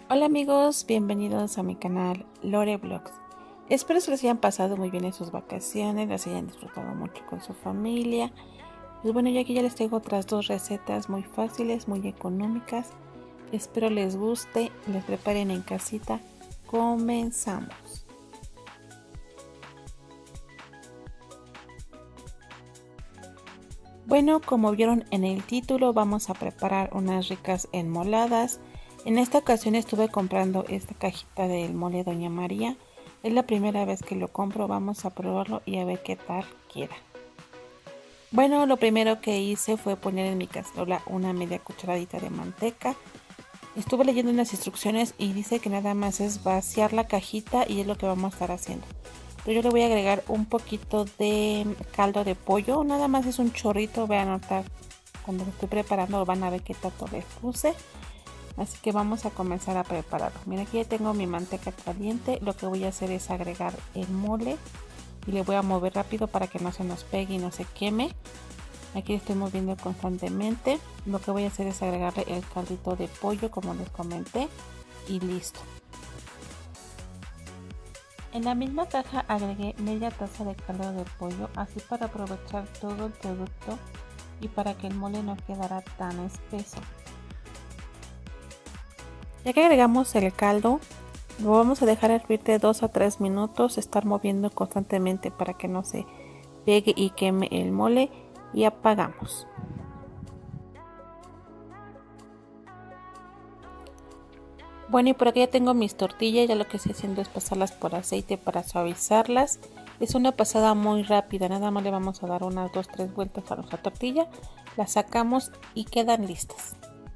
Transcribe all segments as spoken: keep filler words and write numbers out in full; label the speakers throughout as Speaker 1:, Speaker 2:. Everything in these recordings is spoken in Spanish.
Speaker 1: Hola amigos, bienvenidos a mi canal Lore Vlogs. Espero que les hayan pasado muy bien en sus vacaciones, las hayan disfrutado mucho con su familia. Pues bueno, yo aquí ya les traigo otras dos recetas muy fáciles, muy económicas. Espero les guste, les preparen en casita. Comenzamos. Bueno, como vieron en el título, vamos a preparar unas ricas enmoladas. En esta ocasión estuve comprando esta cajita del mole Doña María. Es la primera vez que lo compro, vamos a probarlo y a ver qué tal queda. Bueno, lo primero que hice fue poner en mi cacerola una media cucharadita de manteca. Estuve leyendo unas instrucciones y dice que nada más es vaciar la cajita y es lo que vamos a estar haciendo. Pero yo le voy a agregar un poquito de caldo de pollo, nada más es un chorrito, vean ahorita cuando lo estoy preparando van a ver qué tanto le puse. Así que vamos a comenzar a prepararlo. Mira, aquí ya tengo mi manteca caliente. Lo que voy a hacer es agregar el mole y le voy a mover rápido para que no se nos pegue y no se queme. Aquí estoy moviendo constantemente. Lo que voy a hacer es agregarle el caldito de pollo como les comenté y listo. En la misma caja agregué media taza de caldo de pollo, así para aprovechar todo el producto y para que el mole no quedara tan espeso. Ya que agregamos el caldo, lo vamos a dejar hervir de dos a tres minutos, estar moviendo constantemente para que no se pegue y queme el mole y apagamos. Bueno, y por aquí ya tengo mis tortillas, ya lo que estoy haciendo es pasarlas por aceite para suavizarlas. Es una pasada muy rápida, nada más le vamos a dar unas dos tres vueltas a nuestra tortilla, la sacamos y quedan listas.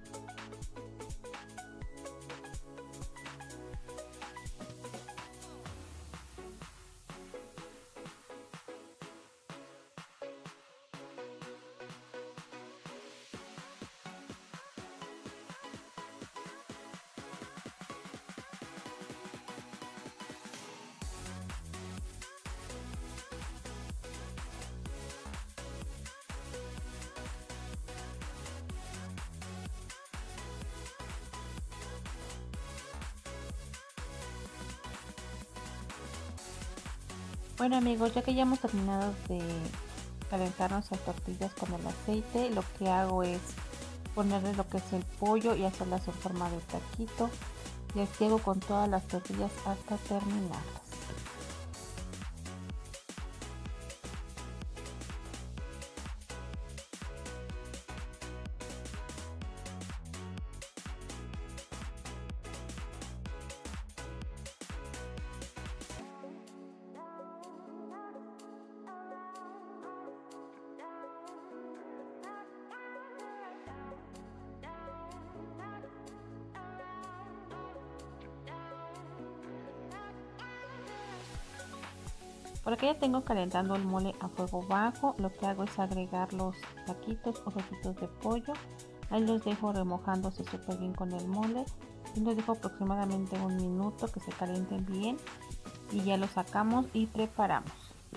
Speaker 1: Bueno amigos, ya que ya hemos terminado de calentar nuestras tortillas con el aceite, lo que hago es ponerle lo que es el pollo y hacerlas en forma de taquito y así hago con todas las tortillas hasta terminarlas. Por aquí ya tengo calentando el mole a fuego bajo. Lo que hago es agregar los taquitos o rojitos de pollo. Ahí los dejo remojándose súper bien con el mole. Y los dejo aproximadamente un minuto que se calienten bien. Y ya los sacamos y preparamos.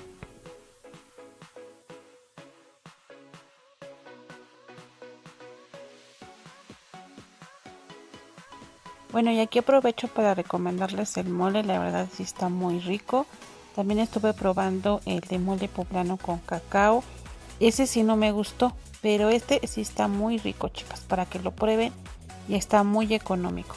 Speaker 1: Bueno, y aquí aprovecho para recomendarles el mole. La verdad sí está muy rico. También estuve probando el de mole poblano con cacao. Ese sí no me gustó, pero este sí está muy rico, chicas, para que lo prueben y está muy económico.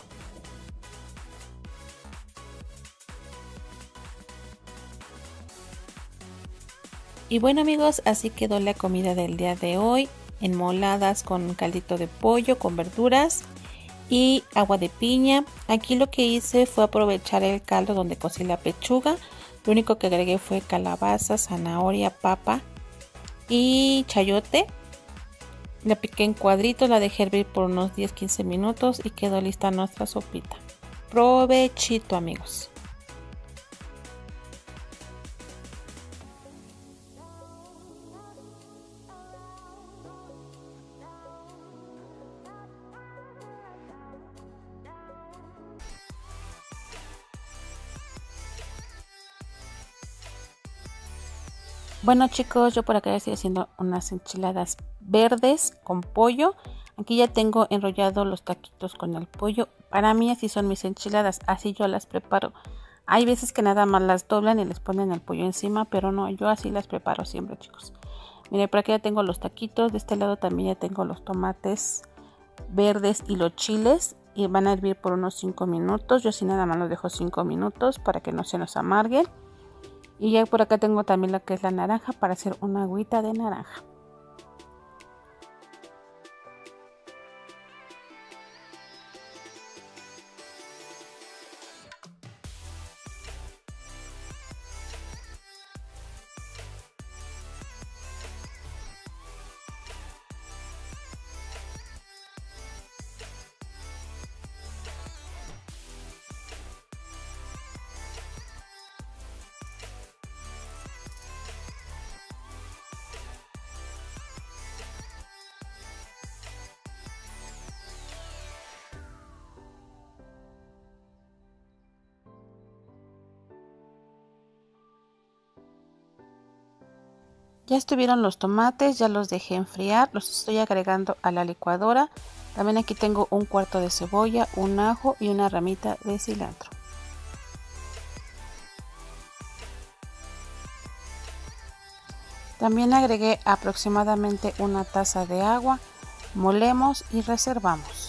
Speaker 1: Y bueno amigos, así quedó la comida del día de hoy. Enmoladas con caldito de pollo, con verduras y agua de piña. Aquí lo que hice fue aprovechar el caldo donde cocí la pechuga. Lo único que agregué fue calabaza, zanahoria, papa y chayote. La piqué en cuadritos, la dejé hervir por unos diez a quince minutos y quedó lista nuestra sopita. Provechito amigos. Bueno chicos, yo por acá estoy haciendo unas enchiladas verdes con pollo. Aquí ya tengo enrollado los taquitos con el pollo. Para mí así son mis enchiladas, así yo las preparo. Hay veces que nada más las doblan y les ponen el pollo encima, pero no, yo así las preparo siempre, chicos. Miren, por aquí ya tengo los taquitos, de este lado también ya tengo los tomates verdes y los chiles y van a hervir por unos cinco minutos. Yo así nada más los dejo cinco minutos para que no se nos amarguen. Y ya por acá tengo también lo que es la naranja para hacer una agüita de naranja. Ya estuvieron los tomates, ya los dejé enfriar, los estoy agregando a la licuadora. También aquí tengo un cuarto de cebolla, un ajo y una ramita de cilantro. También agregué aproximadamente una taza de agua, molemos y reservamos.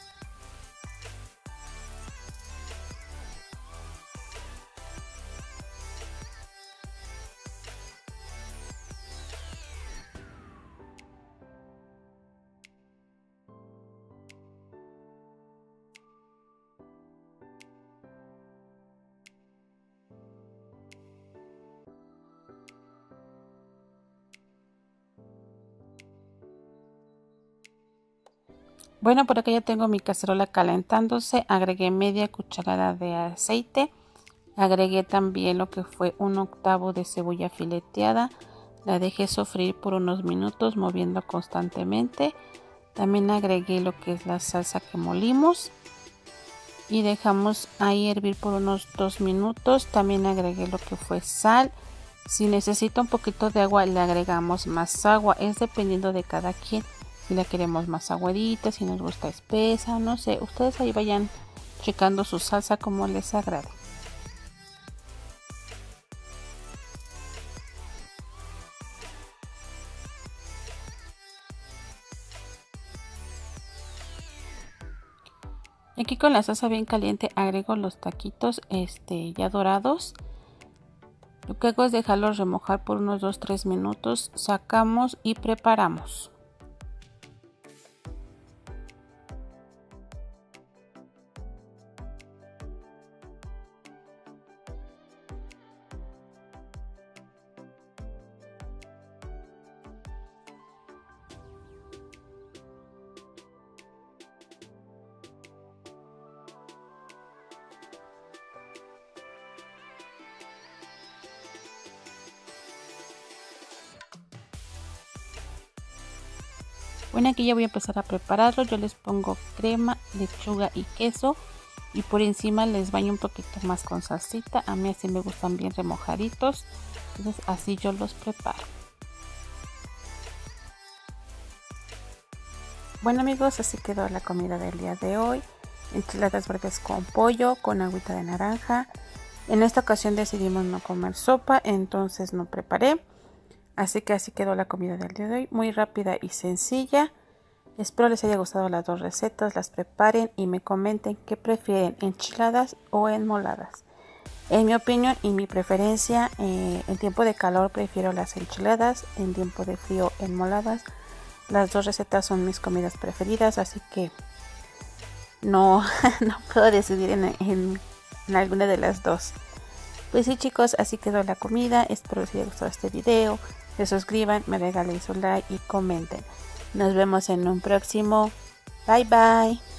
Speaker 1: Bueno, por acá ya tengo mi cacerola calentándose, agregué media cucharada de aceite, agregué también lo que fue un octavo de cebolla fileteada, la dejé sofreír por unos minutos moviendo constantemente, también agregué lo que es la salsa que molimos y dejamos ahí hervir por unos dos minutos, también agregué lo que fue sal. Si necesita un poquito de agua le agregamos más agua, es dependiendo de cada quien. Si la queremos más aguadita, si nos gusta espesa, no sé, ustedes ahí vayan checando su salsa como les agrade. Y aquí con la salsa bien caliente agrego los taquitos este, ya dorados. Lo que hago es dejarlos remojar por unos dos a tres minutos, sacamos y preparamos. Bueno, aquí ya voy a empezar a prepararlo. Yo les pongo crema, lechuga y queso y por encima les baño un poquito más con salsita. A mí así me gustan bien remojaditos, entonces así yo los preparo. Bueno amigos, así quedó la comida del día de hoy. Enchiladas verdes con pollo, con agüita de naranja. En esta ocasión decidimos no comer sopa, entonces no preparé. Así que así quedó la comida del día de hoy, muy rápida y sencilla. Espero les haya gustado las dos recetas, las preparen y me comenten qué prefieren, enchiladas o enmoladas. En mi opinión y mi preferencia, eh, en tiempo de calor prefiero las enchiladas, en tiempo de frío enmoladas. Las dos recetas son mis comidas preferidas, así que no, no puedo decidir en, en, en alguna de las dos. Pues sí chicos, así quedó la comida, espero les haya gustado este video. Se suscriban, me regalen su like y comenten. Nos vemos en un próximo. Bye bye.